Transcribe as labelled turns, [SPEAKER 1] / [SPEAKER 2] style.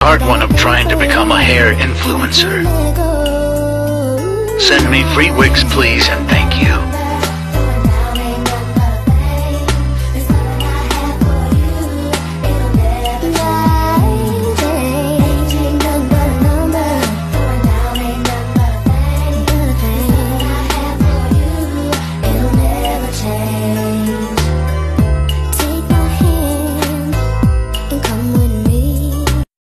[SPEAKER 1] Part 1 of trying to become a hair influencer. Send me free wigs please and thank you.